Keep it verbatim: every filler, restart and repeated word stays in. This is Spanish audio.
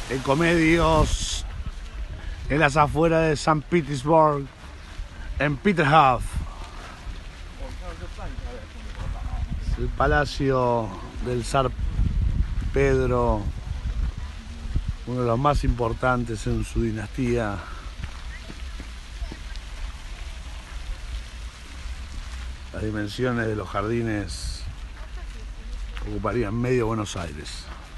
Ecomedios en las afueras de San Petersburg, en Peterhof. El palacio del zar Pedro, uno de los más importantes en su dinastía. Las dimensiones de los jardines ocuparían medio Buenos Aires.